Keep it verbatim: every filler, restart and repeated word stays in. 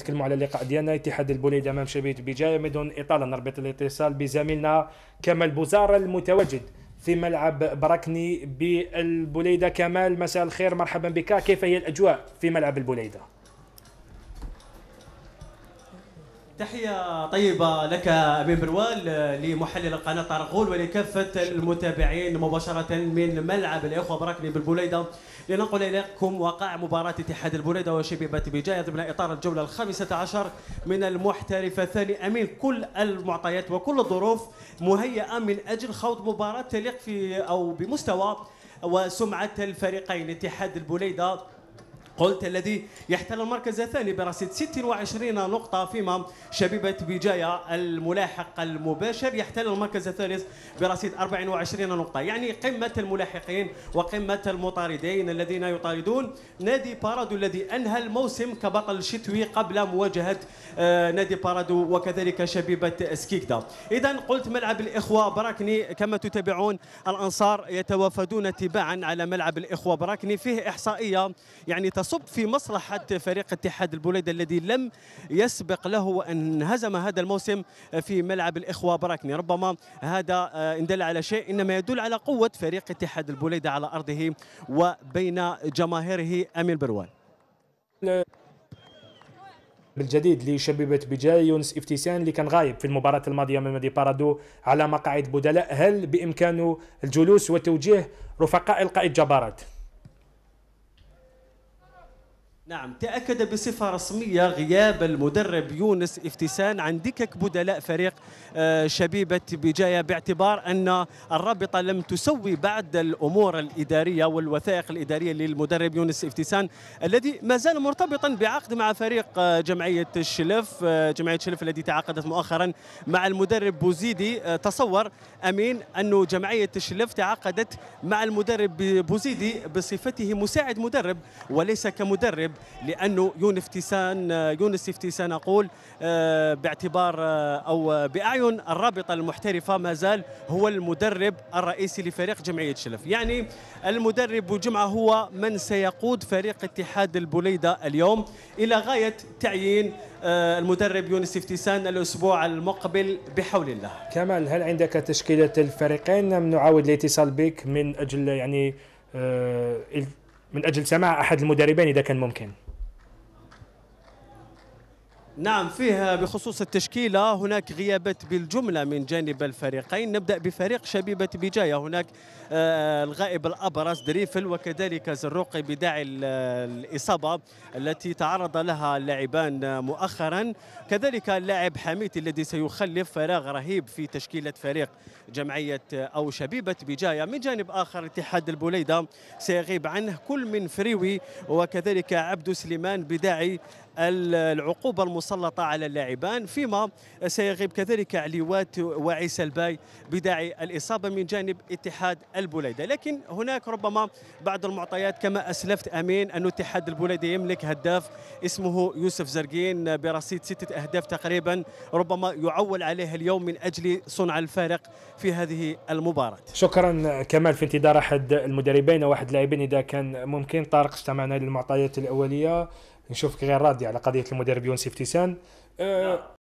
نتكلموا على اللقاء ديالنا اتحاد البوليد امام شبيبه بجايه. بدون اطاله نربط الاتصال بزميلنا كمال بوزار المتواجد في ملعب براكني بالبوليده. كمال، مساء الخير، مرحبا بك. كيف هي الاجواء في ملعب البوليده؟ تحية طيبة لك أمين بروال، لمحلل القناة طارق غول، ولكافة المتابعين مباشرة من ملعب الإخوة براكني بالبوليدة، لننقل إليكم وقع مباراة اتحاد البوليدة وشبيبة بجاية ضمن إطار الجولة الخامسة عشر من المحترف الثاني. أمين، كل المعطيات وكل الظروف مهيئة من أجل خوض مباراة تليق في أو بمستوى وسمعة الفريقين. اتحاد البوليدة قلت الذي يحتل المركز الثاني برصيد ستة وعشرين نقطة، فيما شبيبة بجاية الملاحق المباشر يحتل المركز الثالث برصيد أربعة وعشرين نقطة. يعني قمة الملاحقين وقمة المطاردين الذين يطاردون نادي بارادو الذي أنهى الموسم كبطل الشتوي قبل مواجهة نادي بارادو وكذلك شبيبة سكيكدا. إذا قلت ملعب الإخوة براكني كما تتابعون الأنصار يتوافدون تباعا على ملعب الإخوة براكني. فيه إحصائية يعني تصب في مصلحة فريق اتحاد البوليدة الذي لم يسبق له وأن هزم هذا الموسم في ملعب الإخوة براكني. ربما هذا إن دل على شيء إنما يدل على قوة فريق اتحاد البوليدة على أرضه وبين جماهيره. أمين بروان. بالجديد لشبيبة بجاية يونس افتيسان اللي كان غايب في المباراة الماضية من نادي بارادو على مقاعد بدلاء، هل بإمكانه الجلوس وتوجيه رفقاء القائد جبارات؟ نعم، تأكد بصفة رسمية غياب المدرب يونس افتيسان عن دكك بدلاء فريق شبيبة بجاية، باعتبار أن الرابطة لم تسوي بعد الأمور الإدارية والوثائق الإدارية للمدرب يونس افتيسان الذي ما زال مرتبطا بعقد مع فريق جمعية الشلف. جمعية الشلف التي تعاقدت مؤخرا مع المدرب بوزيدي. تصور أمين أن جمعية الشلف تعاقدت مع المدرب بوزيدي بصفته مساعد مدرب وليس كمدرب، لأنه يونس افتيسان يونس افتيسان أقول باعتبار أو بأعين الرابطة المحترفة ما زال هو المدرب الرئيسي لفريق جمعية شلف. يعني المدرب بوجمعة هو من سيقود فريق اتحاد البوليدة اليوم إلى غاية تعيين المدرب يونس افتيسان الأسبوع المقبل بحول الله. كمال، هل عندك تشكيلة الفريقين أم نعاود الاتصال بك من أجل يعني من أجل سماع أحد المدربين إذا كان ممكن؟ نعم، فيه بخصوص التشكيلة هناك غيابات بالجملة من جانب الفريقين. نبدأ بفريق شبيبة بجاية. هناك آه الغائب الأبرز دريفل وكذلك زروقي بداعي الإصابة التي تعرض لها اللاعبان مؤخرا، كذلك اللاعب حميد الذي سيخلف فراغ رهيب في تشكيلة فريق جمعية أو شبيبة بجاية. من جانب آخر اتحاد البوليدة سيغيب عنه كل من فريوي وكذلك عبد سليمان بداعي العقوبة المسلطة على اللاعبان، فيما سيغيب كذلك عليوات وعيسى الباي بداعي الإصابة من جانب اتحاد البوليدة. لكن هناك ربما بعض المعطيات كما أسلفت أمين أن اتحاد البوليدة يملك هداف اسمه يوسف زرقين برصيد ستة أهداف تقريبا، ربما يعول عليه اليوم من أجل صنع الفارق في هذه المباراة. شكرا كمال، في انتظار أحد المدربين أو أحد اللاعبين إذا كان ممكن. طارق، استمعنا للمعطيات الأولية، نشوفك غير راضي على قضية المدرب يونس افتيسان. أه